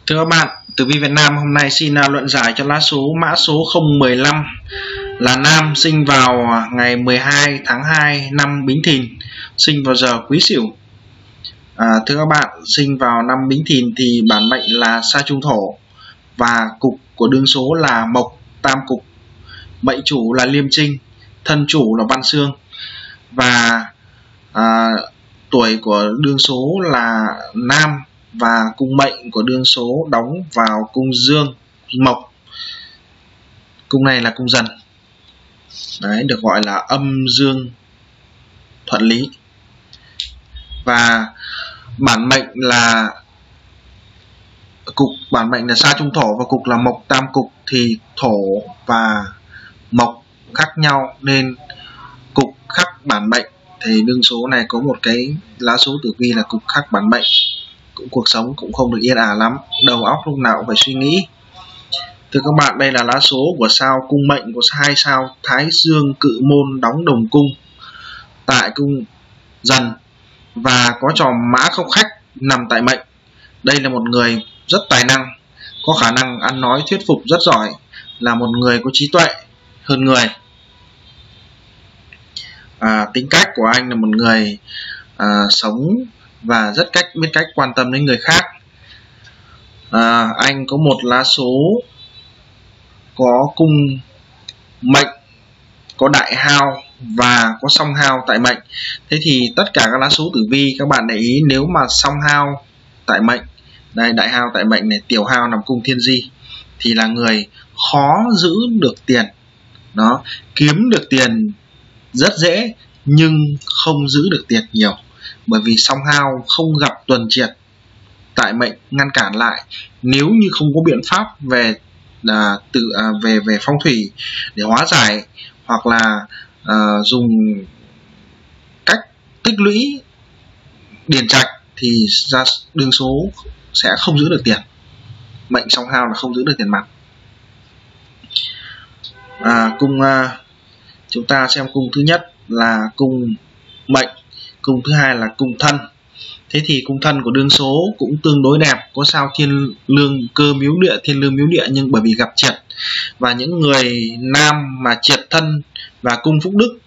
Thưa các bạn, Tử vi Việt Nam hôm nay xin luận giải cho lá số mã số 015 là nam, sinh vào ngày 12 tháng 2 năm Bính Thìn, sinh vào giờ Quý Sửu. Thưa các bạn, sinh vào năm Bính Thìn thì bản mệnh là Sa Trung Thổ và cục của đương số là Mộc Tam Cục, mệnh chủ là Liêm Trinh, thân chủ là Văn Xương và tuổi của đương số là nam và cung mệnh của đương số đóng vào cung Dương Mộc. Cung này là cung Dần. Đấy, được gọi là âm dương thuận lý. Và bản mệnh là Sa Trung Thổ và cục là Mộc Tam Cục, thì thổ và mộc khác nhau nên cục khắc bản mệnh, thì đương số này có một cái lá số tử vi là cục khắc bản mệnh. Cuộc sống cũng không được yên ả lắm, đầu óc lúc nào cũng phải suy nghĩ. Thưa các bạn, đây là lá số của sao cung mệnh của hai sao Thái Dương Cự Môn đóng đồng cung tại cung Dần và có tròm mã Khốc Khách nằm tại mệnh. Đây là một người rất tài năng, có khả năng ăn nói thuyết phục rất giỏi, là một người có trí tuệ hơn người. Tính cách của anh là một người sống và rất biết cách quan tâm đến người khác. Anh có một lá số có cung mệnh, có đại hao và có song hao tại mệnh. Thế thì tất cả các lá số tử vi các bạn để ý, nếu mà song hao tại mệnh, đây đại hao tại mệnh này, tiểu hao nằm cung Thiên Di, thì là người khó giữ được tiền. Đó, kiếm được tiền rất dễ nhưng không giữ được tiền nhiều, bởi vì song hao không gặp tuần triệt tại mệnh ngăn cản lại. Nếu như không có biện pháp về phong thủy để hóa giải, hoặc là dùng cách tích lũy điền trạch, thì ra đương số sẽ không giữ được tiền. Mệnh song hao là không giữ được tiền mặt. Chúng ta xem cung thứ nhất là cung mệnh, cung thứ hai là cung thân. Thế thì cung thân của đương số cũng tương đối đẹp, có sao Thiên Lương Cơ Miếu Địa, Thiên Lương Miếu Địa, nhưng bởi vì gặp triệt, và những người nam mà triệt thân và cung Phúc Đức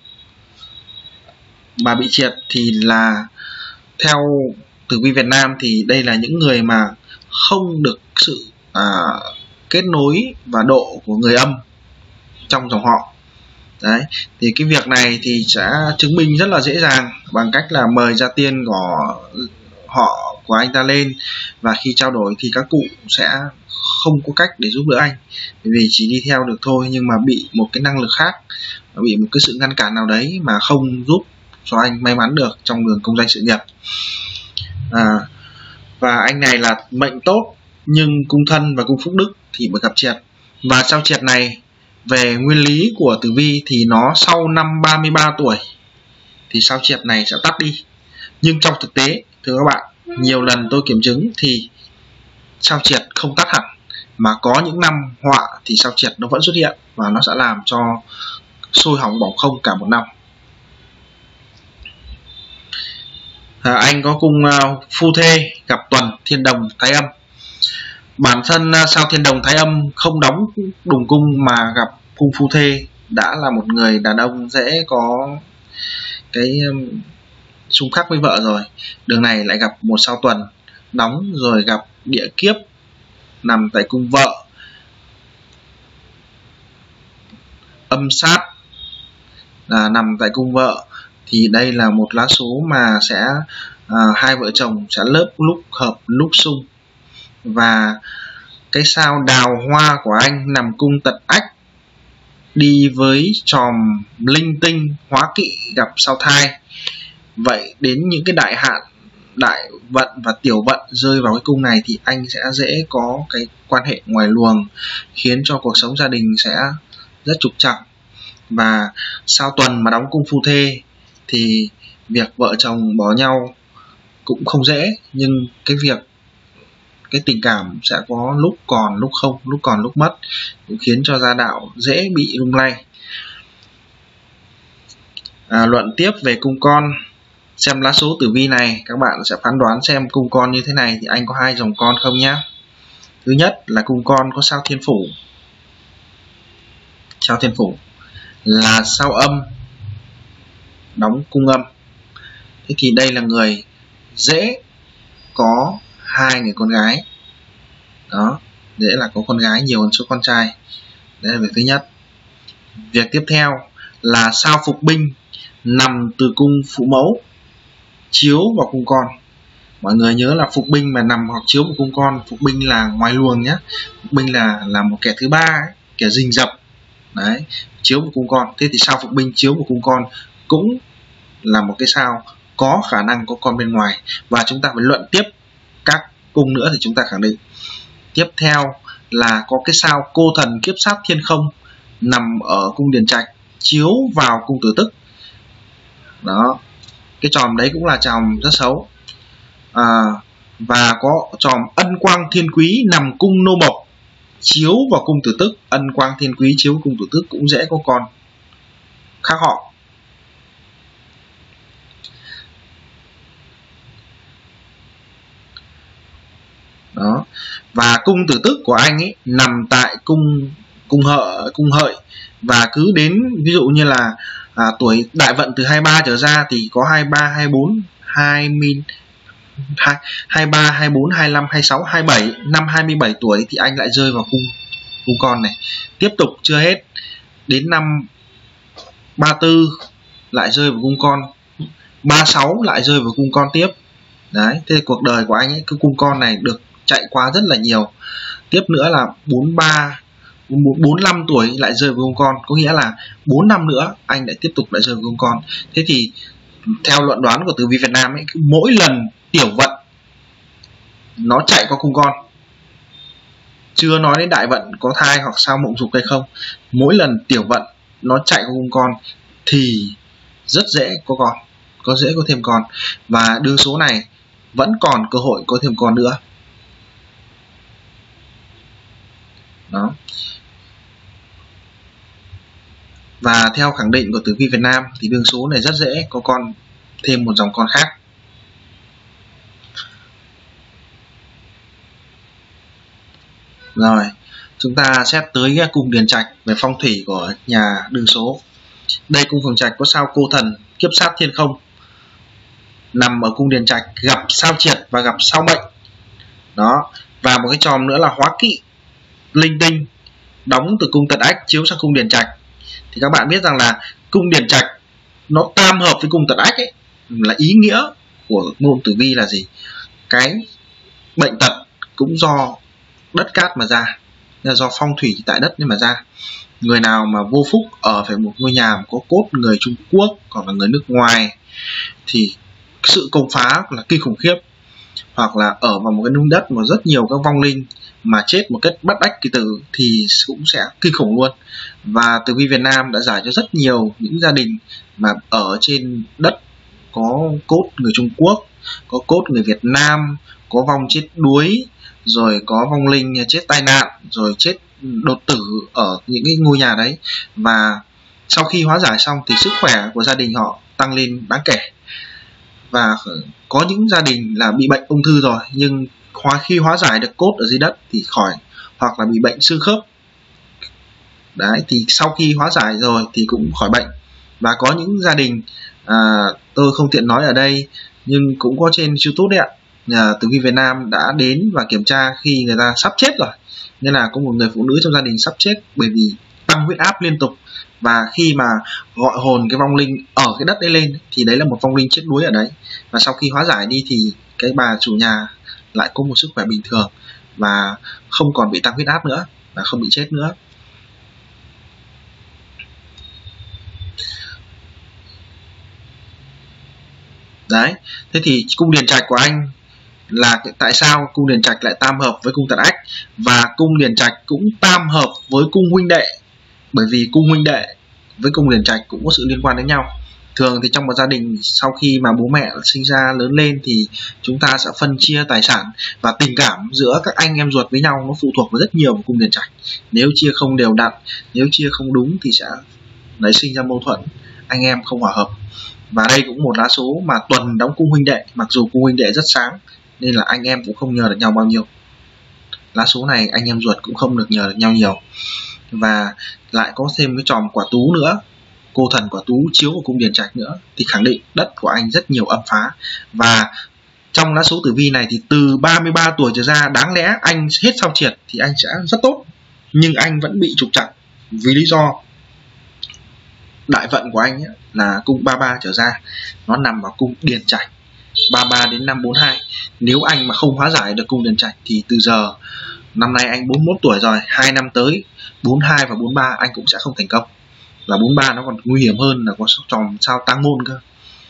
mà bị triệt thì là theo tử vi Việt Nam thì đây là những người mà không được sự kết nối và độ của người âm trong dòng họ. Đấy, thì cái việc này thì sẽ chứng minh rất là dễ dàng bằng cách là mời gia tiên của họ của anh ta lên, và khi trao đổi thì các cụ sẽ không có cách để giúp đỡ anh, vì chỉ đi theo được thôi, nhưng mà bị một cái năng lực khác, bị một cái sự ngăn cản nào đấy mà không giúp cho anh may mắn được trong đường công danh sự nghiệp. Và anh này là mệnh tốt nhưng cung thân và cung Phúc Đức thì bị gặp triệt, và sao triệt này về nguyên lý của tử vi thì nó sau năm 33 tuổi thì sao triệt này sẽ tắt đi. Nhưng trong thực tế, thưa các bạn, nhiều lần tôi kiểm chứng thì sao triệt không tắt hẳn, mà có những năm họa thì sao triệt nó vẫn xuất hiện và nó sẽ làm cho sôi hỏng bỏng không cả một năm. Anh có cung phu thê gặp tuần Thiên Đồng Thái Âm. Bản thân sao Thiên Đồng Thái Âm không đóng đồng cung mà gặp cung phu thê đã là một người đàn ông dễ có cái xung khắc với vợ rồi. Đường này lại gặp một sao tuần đóng, rồi gặp địa kiếp nằm tại cung vợ, âm sát là nằm tại cung vợ, thì đây là một lá số mà sẽ hai vợ chồng sẽ lúc hợp lúc xung. Và cái sao Đào Hoa của anh nằm cung Tật Ách, đi với tròm Linh Tinh Hóa Kỵ gặp sao Thai. Vậy đến những cái đại hạn, đại vận và tiểu vận rơi vào cái cung này thì anh sẽ dễ có cái quan hệ ngoài luồng, khiến cho cuộc sống gia đình sẽ rất trục trặc. Và sao tuần mà đóng cung phu thê thì việc vợ chồng bỏ nhau cũng không dễ, nhưng cái tình cảm sẽ có lúc còn lúc không, lúc còn lúc mất, cũng khiến cho gia đạo dễ bị lung lay. Luận tiếp về cung con. Xem lá số tử vi này, các bạn sẽ phán đoán xem cung con như thế này thì anh có hai dòng con không nhé. Thứ nhất là cung con có sao thiên phủ. Sao thiên phủ là sao âm đóng cung âm. Thế thì đây là người dễ có hai người con gái. Đó, dễ là có con gái nhiều hơn số con trai. Đấy là việc thứ nhất. Việc tiếp theo là sao phục binh nằm từ cung phụ mẫu chiếu vào cung con. Mọi người nhớ là phục binh mà nằm hoặc chiếu vào cung con, phục binh là ngoài luồng nhé. Phục binh là một kẻ thứ ba ấy, kẻ rình rập. Đấy, chiếu vào cung con. Thế thì sao phục binh chiếu vào cung con cũng là một cái sao có khả năng có con bên ngoài. Và chúng ta phải luận tiếp các cung nữa thì chúng ta khẳng định. Tiếp theo là có cái sao cô thần kiếp sát thiên không nằm ở cung Điền Trạch chiếu vào cung Tử Tức. Đó, cái chòm đấy cũng là chòm rất xấu. Và có chòm ân quang thiên quý nằm cung Nô Bộc chiếu vào cung Tử Tức. Ân quang thiên quý chiếu vào cung Tử Tức cũng dễ có con khác họ. Đó. Và cung Tử Tức của anh ấy nằm tại cung Hợi, và cứ đến ví dụ như là tuổi đại vận từ 23 trở ra thì có 23, 24, 23, 24, 25, 26, 27, năm 27 tuổi thì anh lại rơi vào cung con này. Tiếp tục chưa hết, đến năm 34 lại rơi vào cung con, 36 lại rơi vào cung con tiếp. Đấy, thế cuộc đời của anh ấy cái cung con này được chạy qua rất là nhiều. Tiếp nữa là 43, 45 tuổi lại rơi vào cung con, có nghĩa là 4 năm nữa anh lại tiếp tục lại rơi vào cung con. Thế thì theo luận đoán của tử vi Việt Nam ấy, mỗi lần tiểu vận nó chạy qua cung con, chưa nói đến đại vận có thai hoặc sao mộng dục hay không, mỗi lần tiểu vận nó chạy qua cung con thì rất dễ có con, có dễ có thêm con, và đương số này vẫn còn cơ hội có thêm con nữa. Đó. Và theo khẳng định của tử vi Việt Nam thì đương số này rất dễ có con, thêm một dòng con khác. Rồi, chúng ta xét tới cung Điền Trạch về phong thủy của nhà đương số. Đây cung Phường Trạch có sao cô thần kiếp sát thiên không nằm ở cung Điền Trạch, gặp sao triệt và gặp sao mệnh. Đó, và một cái chòm nữa là hóa kỵ linh tinh đóng từ cung Tận Ách chiếu sang cung Điền Trạch. Thì các bạn biết rằng là cung Điền Trạch nó tam hợp với cung Tận Ách ấy, là ý nghĩa của môn tử vi là gì? Cái bệnh tật cũng do đất cát mà ra, là do phong thủy tại đất nhưng mà ra. Người nào mà vô phúc ở phải một ngôi nhà mà có cốt người Trung Quốc hoặc là người nước ngoài thì sự công phá là kinh khủng khiếp, hoặc là ở vào một cái nung đất mà rất nhiều các vong linh mà chết một cách bất đắc kỳ tử thì cũng sẽ kinh khủng luôn. Và tử vi Việt Nam đã giải cho rất nhiều những gia đình mà ở trên đất có cốt người Trung Quốc, có cốt người Việt Nam, có vong chết đuối, rồi có vong linh chết tai nạn, rồi chết đột tử ở những cái ngôi nhà đấy. Và sau khi hóa giải xong thì sức khỏe của gia đình họ tăng lên đáng kể. Và có những gia đình là bị bệnh ung thư rồi, nhưng khi hóa giải được cốt ở dưới đất thì khỏi, hoặc là bị bệnh xương khớp. Đấy, thì sau khi hóa giải rồi thì cũng khỏi bệnh. Và có những gia đình tôi không tiện nói ở đây nhưng cũng có trên YouTube đấy ạ, tử vi Việt Nam đã đến và kiểm tra khi người ta sắp chết rồi, nên là có một người phụ nữ trong gia đình sắp chết bởi vì tăng huyết áp liên tục. Và khi mà gọi hồn cái vong linh ở cái đất đấy lên thì đấy là một vong linh chết đuối ở đấy. Và sau khi hóa giải đi thì cái bà chủ nhà lại có một sức khỏe bình thường và không còn bị tăng huyết áp nữa và không bị chết nữa. Đấy, thế thì cung Điền Trạch của anh là tại sao cung Điền Trạch lại tam hợp với cung Tận Ách, và cung Điền Trạch cũng tam hợp với cung huynh đệ, bởi vì cung huynh đệ với cung Điền Trạch cũng có sự liên quan đến nhau. Thường thì trong một gia đình sau khi mà bố mẹ sinh ra lớn lên thì chúng ta sẽ phân chia tài sản, và tình cảm giữa các anh em ruột với nhau nó phụ thuộc vào rất nhiều vào cung Điền Trạch. Nếu chia không đều đặn, nếu chia không đúng thì sẽ nảy sinh ra mâu thuẫn, anh em không hòa hợp. Và đây cũng một lá số mà tuần đóng cung huynh đệ, mặc dù cung huynh đệ rất sáng nên là anh em cũng không nhờ được nhau bao nhiêu. lá số này anh em ruột cũng không được nhờ nhau nhiều. Và lại có thêm cái chòm quả tú nữa, cô thần quả tú chiếu vào cung Điền Trạch nữa, thì khẳng định đất của anh rất nhiều âm phá. Và trong lá số tử vi này thì từ 33 tuổi trở ra, đáng lẽ anh hết sao triệt thì anh sẽ rất tốt, nhưng anh vẫn bị trục trặc vì lý do đại vận của anh ấy, là cung 33 trở ra nó nằm vào cung Điền Trạch 33 đến năm 42. Nếu anh mà không hóa giải được cung Điền Trạch thì từ giờ, năm nay anh 41 tuổi rồi, 2 năm tới 42 và 43 anh cũng sẽ không thành công. Là 43 nó còn nguy hiểm hơn, là có chòm sao Tang Môn cơ.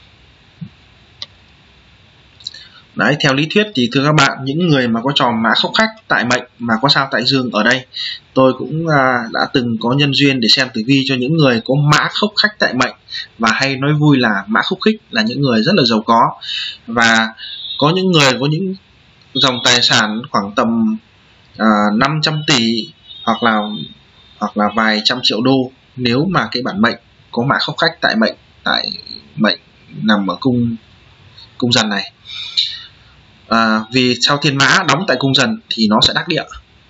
Đấy, theo lý thuyết thì thưa các bạn, những người mà có chòm mã khốc khách tại mệnh mà có sao tại dương ở đây, tôi cũng đã từng có nhân duyên để xem tử vi cho những người có mã khốc khách tại mệnh, và hay nói vui là mã khúc khích là những người rất là giàu có, và có những người có những dòng tài sản khoảng tầm 500 tỷ hoặc là vài trăm triệu đô, nếu mà cái bản mệnh có mã khốc khách tại mệnh nằm ở cung Dần này. Vì sao thiên mã đóng tại cung Dần thì nó sẽ đắc địa,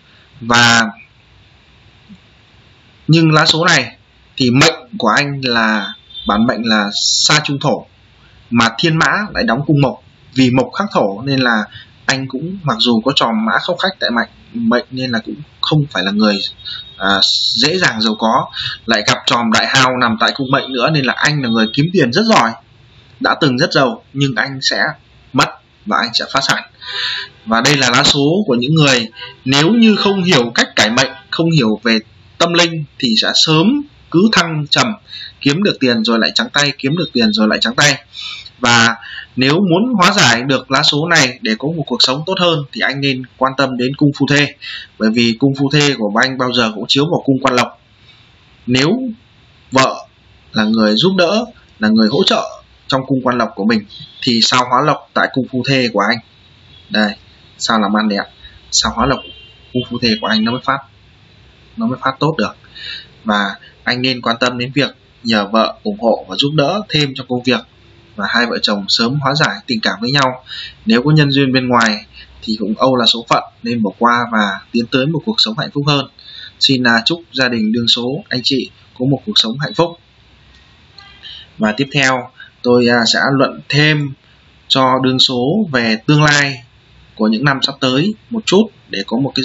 nhưng lá số này thì mệnh của anh là bản mệnh là sa trung thổ, mà thiên mã lại đóng cung mộc, vì mộc khắc thổ nên là anh cũng mặc dù có chòm mã khốc khách tại mệnh nên là cũng không phải là người dễ dàng giàu có, lại gặp chòm đại hao nằm tại cung mệnh nữa, nên là anh là người kiếm tiền rất giỏi, đã từng rất giàu, nhưng anh sẽ mất và anh sẽ phá sản. Và đây là lá số của những người nếu như không hiểu cách cải mệnh, không hiểu về tâm linh thì sẽ sớm cứ thăng trầm, kiếm được tiền rồi lại trắng tay, kiếm được tiền rồi lại trắng tay. Và nếu muốn hóa giải được lá số này để có một cuộc sống tốt hơn thì anh nên quan tâm đến cung phu thê, bởi vì cung phu thê của anh bao giờ cũng chiếu vào cung quan lộc. Nếu vợ là người giúp đỡ, là người hỗ trợ trong cung quan lộc của mình thì sao hóa lộc tại cung phu thê của anh, đây sao làm ăn đẹp, sao hóa lộc cung phu thê của anh nó mới phát tốt được. Và anh nên quan tâm đến việc nhờ vợ ủng hộ và giúp đỡ thêm trong công việc, và hai vợ chồng sớm hóa giải tình cảm với nhau. Nếu có nhân duyên bên ngoài thì cũng âu là số phận, nên bỏ qua và tiến tới một cuộc sống hạnh phúc hơn. Xin chúc gia đình đương số anh chị có một cuộc sống hạnh phúc. Và tiếp theo tôi sẽ luận thêm cho đương số về tương lai của những năm sắp tới một chút, để có một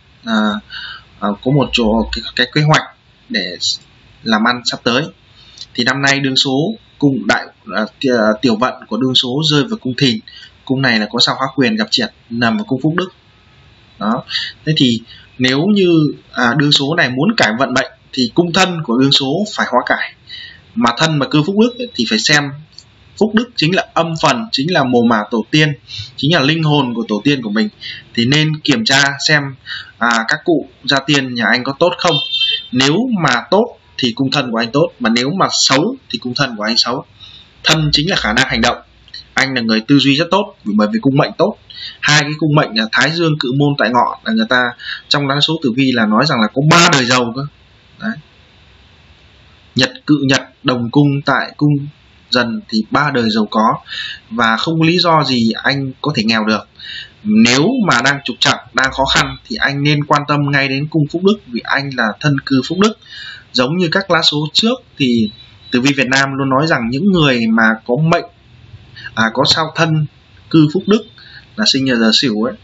cái kế hoạch để làm ăn sắp tới. Thì năm nay đương số cung tiểu vận của đương số rơi vào cung Thìn. Cung này là có sao hóa quyền gặp triệt, nằm ở cung Phúc Đức. Đó. Thế thì nếu như đương số này muốn cải vận mệnh thì cung thân của đương số phải hóa cải. Mà thân mà cư Phúc Đức thì phải xem Phúc Đức chính là âm phần, chính là mồ mả tổ tiên, chính là linh hồn của tổ tiên của mình. Thì nên kiểm tra xem các cụ gia tiên nhà anh có tốt không. Nếu mà tốt thì cung thân của anh tốt, mà nếu mà xấu thì cung thân của anh xấu. Thân chính là khả năng hành động. Anh là người tư duy rất tốt bởi vì cung mệnh tốt. Hai cái cung mệnh là Thái Dương Cự Môn tại Ngọ là người ta trong lá số tử vi là nói rằng là có 3 đời giàu cơ. Đấy. Nhật Cự Nhật đồng cung tại cung Dần thì 3 đời giàu có, và không có lý do gì anh có thể nghèo được. Nếu mà đang trục trặc, đang khó khăn thì anh nên quan tâm ngay đến cung Phúc Đức, vì anh là thân cư Phúc Đức. Giống như các lá số trước thì tử vi Việt Nam luôn nói rằng những người mà có mệnh có sao thân cư Phúc Đức là sinh nhờ giờ Sửu ấy,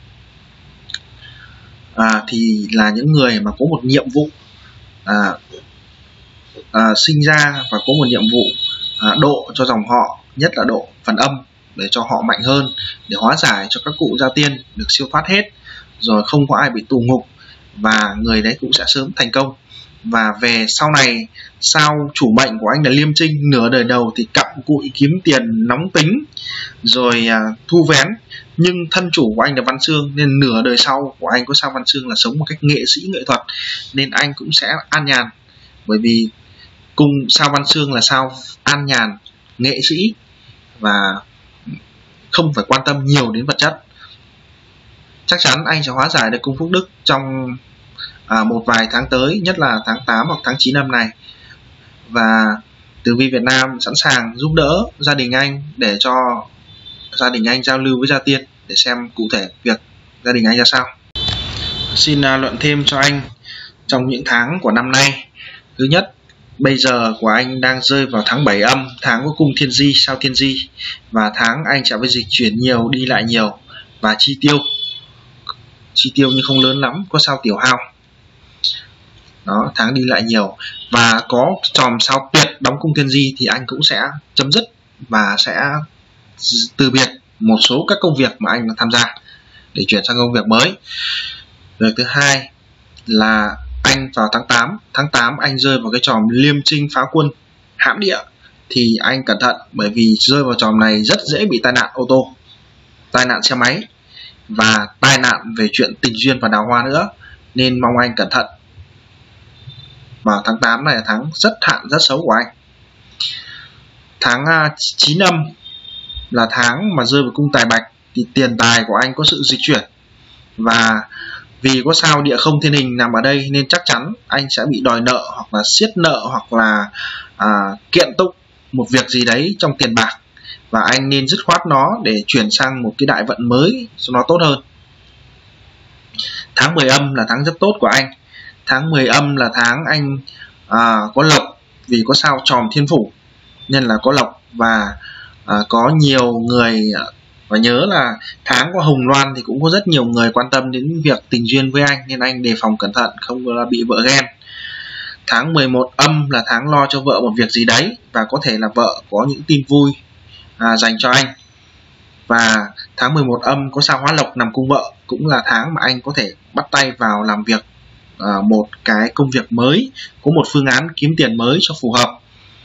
thì là những người mà có một nhiệm vụ sinh ra và có một nhiệm vụ độ cho dòng họ, nhất là độ phần âm để cho họ mạnh hơn, để hóa giải cho các cụ gia tiên được siêu thoát hết, rồi không có ai bị tù ngục, và người đấy cũng sẽ sớm thành công. Và về sau này, sao chủ mệnh của anh là Liêm Trinh, nửa đời đầu thì cặm cụi kiếm tiền nóng tính rồi thu vén, nhưng thân chủ của anh là Văn Xương, nên nửa đời sau của anh có sao Văn Xương là sống một cách nghệ sĩ nghệ thuật, nên anh cũng sẽ an nhàn, bởi vì cùng sao Văn Xương là sao an nhàn, nghệ sĩ và không phải quan tâm nhiều đến vật chất. Chắc chắn anh sẽ hóa giải được cung Phúc Đức trong một vài tháng tới, nhất là tháng 8 hoặc tháng 9 năm này. Và tử vi Việt Nam sẵn sàng giúp đỡ gia đình anh để cho gia đình anh giao lưu với gia tiên để xem cụ thể việc gia đình anh ra sao. Xin luận thêm cho anh trong những tháng của năm nay. Thứ nhất, bây giờ của anh đang rơi vào tháng 7 âm, tháng có cung thiên di, sao thiên di, và tháng anh sẽ phải dịch chuyển nhiều, đi lại nhiều, và chi tiêu nhưng không lớn lắm, có sao tiểu hao. Đó, tháng đi lại nhiều và có chòm sao tuyệt đóng cung thiên di thì anh cũng sẽ chấm dứt và sẽ từ biệt một số các công việc mà anh tham gia để chuyển sang công việc mới. Việc thứ hai là anh vào tháng 8 anh rơi vào cái chòm liêm trinh phá quân hãm địa, thì anh cẩn thận, bởi vì rơi vào chòm này rất dễ bị tai nạn ô tô, tai nạn xe máy và tai nạn về chuyện tình duyên và đào hoa nữa, nên mong anh cẩn thận. Vào tháng 8 này là tháng rất hạn, rất xấu của anh. Tháng 9 âm là tháng mà rơi vào cung tài bạch, thì tiền tài của anh có sự dịch chuyển, và vì có sao địa không thiên hình nằm ở đây nên chắc chắn anh sẽ bị đòi nợ hoặc là siết nợ hoặc là kiện tụng một việc gì đấy trong tiền bạc, và anh nên dứt khoát nó để chuyển sang một cái đại vận mới cho nó tốt hơn. Tháng 10 âm là tháng rất tốt của anh. Tháng 10 âm là tháng anh có lộc, vì có sao tròm thiên phủ nên là có lộc, và có nhiều người, và nhớ là tháng có hồng loan thì cũng có rất nhiều người quan tâm đến việc tình duyên với anh, nên anh đề phòng cẩn thận không là bị vợ ghen. Tháng 11 âm là tháng lo cho vợ một việc gì đấy, và có thể là vợ có những tin vui dành cho anh. Và tháng 11 âm có sao hóa lộc nằm cung vợ, cũng là tháng mà anh có thể bắt tay vào làm việc một cái công việc mới, có một phương án kiếm tiền mới cho phù hợp.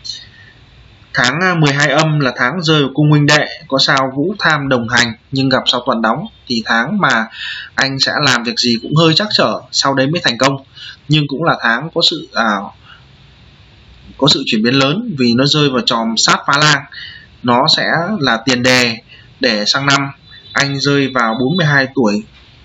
Tháng 12 âm là tháng rơi vào cung huynh đệ, có sao vũ tham đồng hành nhưng gặp sao tuần đóng, thì tháng mà anh sẽ làm việc gì cũng hơi trắc trở, sau đấy mới thành công, nhưng cũng là tháng có sự chuyển biến lớn, vì nó rơi vào chòm sát phá lang. Nó sẽ là tiền đề để sang năm anh rơi vào 42 tuổi,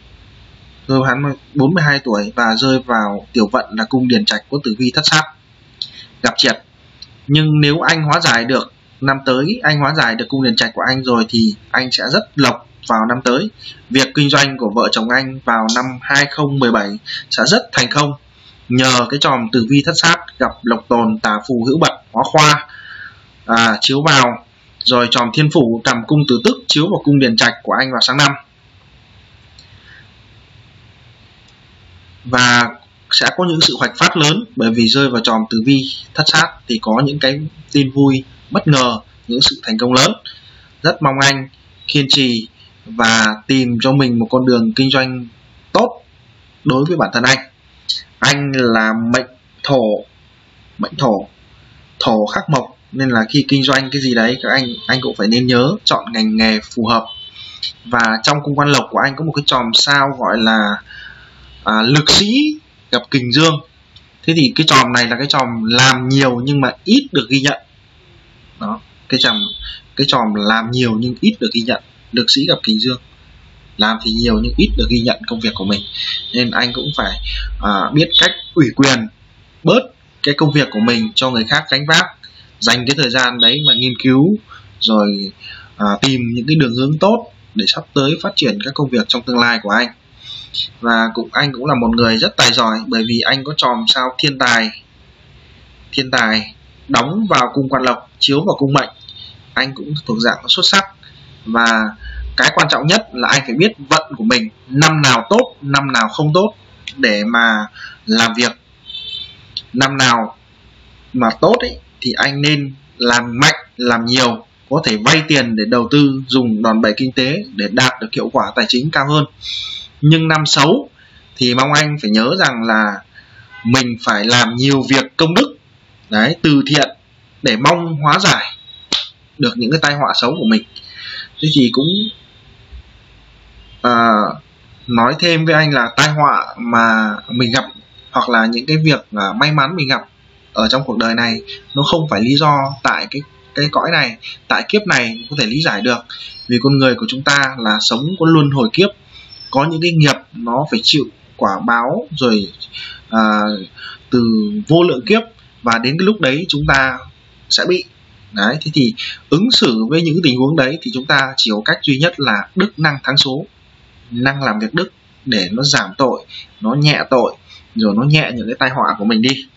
và rơi vào tiểu vận là cung điển trạch có tử vi thất sát, gặp triệt. Nhưng nếu anh hóa giải được năm tới, anh hóa giải được cung điển trạch của anh rồi, thì anh sẽ rất lộc vào năm tới. Việc kinh doanh của vợ chồng anh vào năm 2017 sẽ rất thành công, nhờ cái chòm tử vi thất sát gặp lộc tồn, tả phù hữu bật, hóa khoa chiếu vào, rồi chòm thiên phủ cầm cung tử tức chiếu vào cung điển trạch của anh vào sáng năm. Và sẽ có những sự hoạch phát lớn, bởi vì rơi vào chòm tử vi thất sát thì có những cái tin vui bất ngờ, những sự thành công lớn. Rất mong anh kiên trì và tìm cho mình một con đường kinh doanh tốt đối với bản thân anh. Anh là mệnh thổ khắc mộc, nên là khi kinh doanh cái gì đấy các anh cũng phải nên nhớ chọn ngành nghề phù hợp. Và trong cung quan lộc của anh có một cái chòm sao gọi là lực sĩ gặp kình dương. Thế thì cái chòm này là cái chòm làm nhiều nhưng mà ít được ghi nhận. Đó, cái chòm làm nhiều nhưng ít được ghi nhận. Lực sĩ gặp kình dương, làm thì nhiều nhưng ít được ghi nhận công việc của mình, nên anh cũng phải biết cách ủy quyền bớt cái công việc của mình cho người khác gánh vác, dành cái thời gian đấy mà nghiên cứu, rồi tìm những cái đường hướng tốt để sắp tới phát triển các công việc trong tương lai của anh. Và anh cũng là một người rất tài giỏi, bởi vì anh có chòm sao thiên tài đóng vào cung quan lộc, chiếu vào cung mệnh. Anh cũng thuộc dạng xuất sắc, và cái quan trọng nhất là anh phải biết vận của mình, năm nào tốt, năm nào không tốt để mà làm việc. Năm nào mà tốt ấy, thì anh nên làm mạnh, làm nhiều, có thể vay tiền để đầu tư, dùng đòn bẩy kinh tế để đạt được hiệu quả tài chính cao hơn. Nhưng năm xấu thì mong anh phải nhớ rằng là mình phải làm nhiều việc công đức đấy, từ thiện, để mong hóa giải được những cái tai họa xấu của mình. Thế thì cũng nói thêm với anh là tai họa mà mình gặp, hoặc là những cái việc may mắn mình gặp ở trong cuộc đời này, nó không phải lý do tại cái cõi này, tại kiếp này có thể lý giải được. Vì con người của chúng ta là sống có luân hồi kiếp, có những cái nghiệp nó phải chịu quả báo rồi từ vô lượng kiếp, và đến cái lúc đấy chúng ta sẽ bị đấy. Thế thì ứng xử với những tình huống đấy thì chúng ta chỉ có cách duy nhất là đức năng thắng số, năng làm việc đức để nó giảm tội, nó nhẹ tội, rồi nó nhẹ những cái tai họa của mình đi.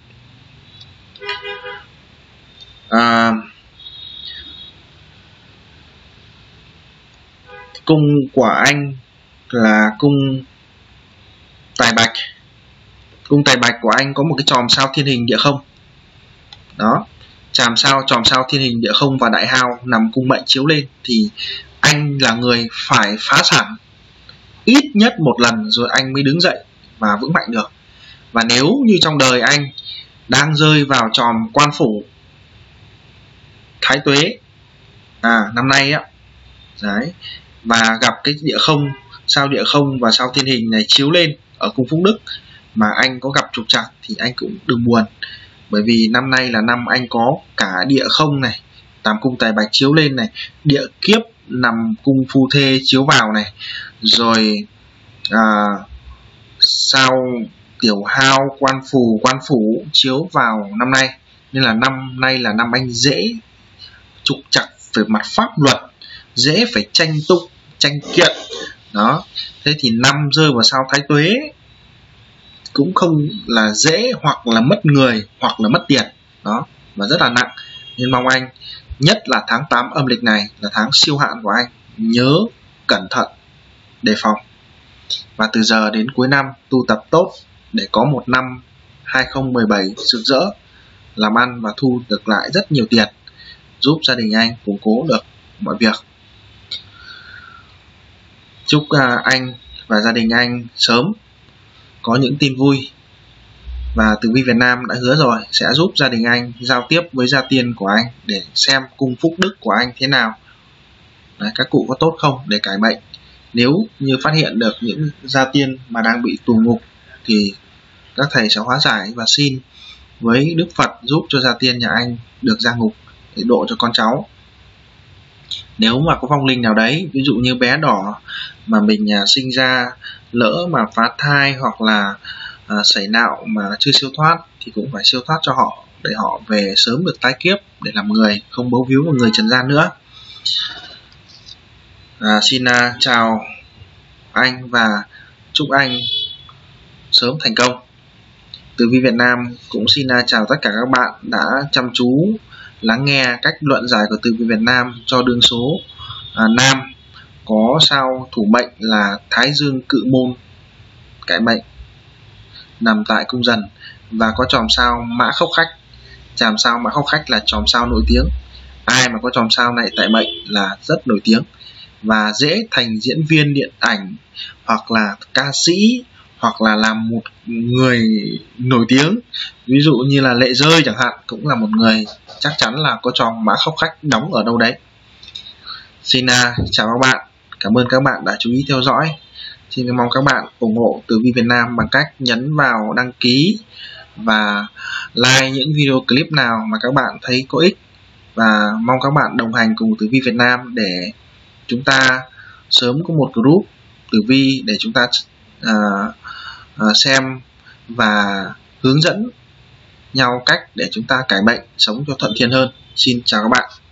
Cung của anh là cung tài bạch. Cung tài bạch của anh có một cái chòm sao thiên hình địa không. Đó, chòm sao thiên hình địa không và đại hao nằm cung mệnh chiếu lên thì anh là người phải phá sản ít nhất một lần rồi anh mới đứng dậy và vững mạnh được. Và nếu như trong đời anh đang rơi vào chòm quan phủ thái tuế năm nay á, đấy, và gặp cái địa không, sao địa không và sao thiên hình này chiếu lên ở cung phúc đức mà anh có gặp trục trặc thì anh cũng đừng buồn, bởi vì năm nay là năm anh có cả địa không này, tam cung tài bạch chiếu lên này, địa kiếp nằm cung phu thê chiếu vào này, rồi sao tiểu hao quan phủ chiếu vào năm nay, nên là năm nay là năm anh dễ trục trặc về mặt pháp luật, dễ phải tranh tụng tranh kiện. Đó, thế thì năm rơi vào sao thái tuế cũng không là dễ, hoặc là mất người hoặc là mất tiền. Đó, và rất là nặng, nên mong anh, nhất là tháng 8 âm lịch này là tháng siêu hạn của anh, nhớ cẩn thận đề phòng. Và từ giờ đến cuối năm tu tập tốt để có một năm 2017 rực rỡ, làm ăn và thu được lại rất nhiều tiền, giúp gia đình anh củng cố được mọi việc. Chúc anh và gia đình anh sớm có những tin vui. Và Tử Vi Việt Nam đã hứa rồi sẽ giúp gia đình anh giao tiếp với gia tiên của anh để xem cung phúc đức của anh thế nào. Đấy, các cụ có tốt không để cải mệnh. Nếu như phát hiện được những gia tiên mà đang bị tù ngục thì các thầy sẽ hóa giải và xin với Đức Phật giúp cho gia tiên nhà anh được ra ngục để độ cho con cháu. Nếu mà có vong linh nào đấy, ví dụ như bé đỏ mà mình sinh ra lỡ mà phá thai hoặc là sảy nạo mà chưa siêu thoát thì cũng phải siêu thoát cho họ để họ về sớm được tái kiếp để làm người, không bấu víu vào người trần gian nữa. Xin chào anh và chúc anh sớm thành công. Tử Vi Việt Nam cũng xin chào tất cả các bạn đã chăm chú lắng nghe cách luận giải của Tử Vi Việt Nam cho đương số nam có sao thủ mệnh là Thái Dương Cự Môn cải mệnh nằm tại cung Dần và có chòm sao Mã Khốc Khách. Chòm sao Mã Khốc Khách là chòm sao nổi tiếng. Ai mà có chòm sao này tại mệnh là rất nổi tiếng và dễ thành diễn viên điện ảnh hoặc là ca sĩ hoặc là làm một người nổi tiếng, ví dụ như là Lệ Rơi chẳng hạn, cũng là một người chắc chắn là có chòm Mã Khốc Khách đóng ở đâu đấy. Xin chào các bạn, cảm ơn các bạn đã chú ý theo dõi. Xin mong các bạn ủng hộ Tử Vi Việt Nam bằng cách nhấn vào đăng ký và like những video clip nào mà các bạn thấy có ích, và mong các bạn đồng hành cùng Tử Vi Việt Nam để chúng ta sớm có một group tử vi để chúng ta xem và hướng dẫn nhau cách để chúng ta cải mệnh sống cho thuận thiên hơn. Xin chào các bạn.